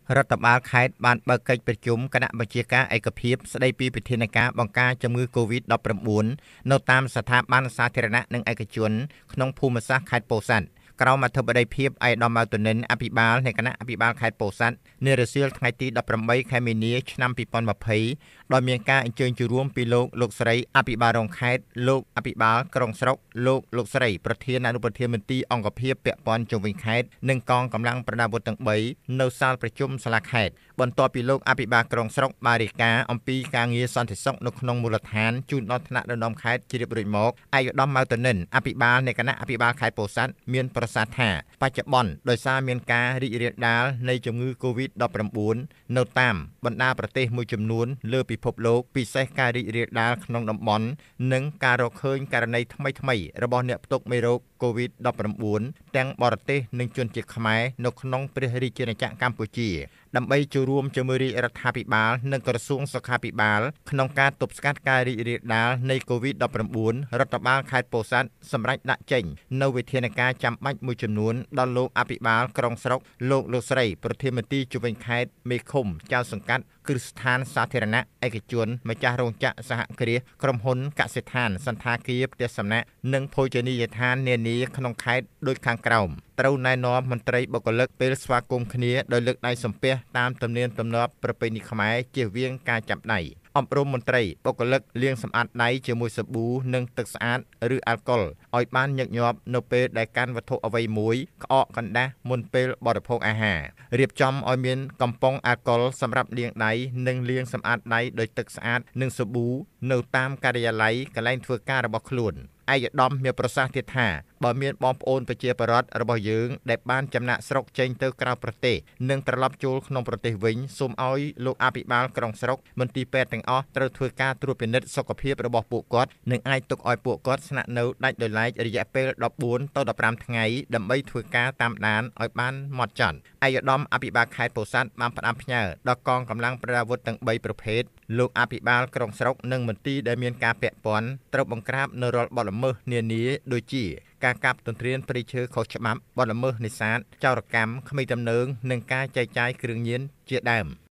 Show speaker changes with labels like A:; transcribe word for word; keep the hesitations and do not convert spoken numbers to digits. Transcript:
A: រដ្ឋបាលខេត្តបានបើកកិច្ចប្រជុំគណៈបញ្ជាការឯកភាពស្ដីពីវិធានការបង្ការជំងឺ កូវីដ ដប់ប្រាំបួន នៅតាមស្ថាប័នសាធារណៈនិងឯកជនក្នុងភូមិសាស្ត្រខេត្តពោធិ៍សាត់ក្រោមអធិបតីភាពឯកឧត្តម ម៉ៅ ទុនិន អភិបាលនៃគណៈអភិបាលខេត្តពោធិ៍សាត់នារសៀលថ្ងៃទីដប់ប្រាំបីខែមីនា ឆ្នាំពីរពាន់ម្ភៃដោយមានការអញ្ជើញចូលរួមពីលោកលោកស្រីអភិបាលរងខេត្តលោកអភិបាលក្រុងស្រុកលោកលោកស្រីប្រធានអនុប្រធានមន្ទីរអង្គភាពពាក់ព័ន្ធជុំវិញខេត្តនិងកងកម្លាំងប្រដាប់អាវុធទាំងបីនៅសាលប្រជុំសាលាខេត្តបន្ទាប់ពីលោកអភិបាលក្រុងស្រុកបានរាយការណ៍អំពីការងារសន្តិសុខនៅក្នុងមូលដ្ឋានជូនដល់ថ្នាក់ដឹកនាំខេត្តជ្រាបរួចមកឯកឧត្តម ម៉ៅ ទុនិន អភិបាលនៃគណៈអភិបាលខេត្តពោធិ៍សាត់មានប្រសាសន៍ថាបច្ចុប្បន្នដោយសារមានការរីករាលដាលនៃជំងឺ កូវីដ ដប់ប្រាំបួន នៅតាមបណ្ដាប្រទេសមួយចំនួនលើពិភពលោកពិសេសការរីករាលដាលក្នុងតំបន់និងការរកឃើញករណីថ្មីៗរបស់អ្នកផ្ទុកមេរោគ កូវីដ ដប់ប្រាំបួន ទាំងបរទេសនិងជនជាតិខ្មែរនៅក្នុងព្រះរាជាណាចក្រកម្ពុជាដើម្បីចូលរួមជាមួយរាជរដ្ឋាភិបាលនិងក្រសួងសុខាភិបាលក្នុងការទប់ស្កាត់ការរីករាលដាលនៃ កូវីដ ដប់ប្រាំបួន រដ្ឋបាលខេត្តពោធិ៍សាត់សម្រេចដាក់ចេញនូវវិធានការចាំបាច់មួយចំនួនដល់លោកអភិបាលក្រុងស្រុកលោកលោកស្រីប្រធានមន្ទីរជុំវិញខេត្តមេឃុំចៅសង្កាត់គ្រឹះស្ថានសាធារណៈឯកជនម្ចាស់រោងចក្រសហគ្រាសក្រុមហ៊ុនកសិដ្ឋានសន្តាគារផ្ទះសំណាក់និងភោជនីយដ្ឋាននានាក្នុងខេត្តដូចខាងក្រោមត្រូវណែនាំមន្ត្រីបុគ្គលិកពេលស្វាគមន៍គ្នាដោយលើកដៃសំពះតាមទំនៀមទម្លាប់ប្រពៃណីខ្មែរជៀសវាងការចាប់ដៃអប់រំមន្ត្រីបុគ្គលិកលាងសម្អាតដៃជាមួយសាប៊ូនិងទឹកស្អាតឬអាល់កុលឲ្យបានញឹកញាប់នៅពេលដែលកាន់វត្ថុអ្វីមួយក្អកកណ្ដាស់មុនពេលបរិភោគអាហាររៀបចំឲ្យមានកំប៉ុងអាល់កុលសម្រាប់លាងដៃនិងលាងសម្អាតដៃដោយទឹកស្អាតនិងសាប៊ូនៅតាមការិយាល័យកន្លែងធ្វើការរបស់ខ្លួនឯកឧត្តមមានប្រសាសន៍ទៀតថាបើមានបងប្អូនប្រជាពលរដ្ឋរបស់យើងដែលបានចំណាក់ស្រុកចេញទៅក្រៅប្រទេសនិងត្រឡប់ចូលក្នុងប្រទេសវិញសូមឲ្យលោកអភិបាលក្រុងស្រុកមន្ទីរពេទ្យទាំងអស់ត្រូវធ្វើការត្រួតពិនិត្យសុខភាពរបស់ពួកគាត់និងអាចទុកឲ្យពួកគាត់ស្នាក់នៅដាច់ដោយឡែករយៈពេលដប់បួនទៅដប់ប្រាំថ្ងៃដើម្បីធ្វើការតាមដានឲ្យបានហ្មត់ចត់ឯកឧត្តមអភិបាលខេត្តពោធិ៍សាត់បានផ្ដាំផ្ញើដល់កងកម្លាំងប្រដាប់អាវុធទាំងបីប្រភេទលោកអភិបាលក្រុងស្រុកនិងមន្ទីរដែលមានការពាក់ព័ន្ធត្រូវបង្ក្រាបនៅរាល់បទល្មើសនានាដូចជាការកាប់ទន្ទ្រានព្រៃឈើខុសច្បាប់បទល្មើសនេសាទចោរកម្មក្មេងទំនើងនិងការចែកចាយគ្រឿងញៀនជាដើម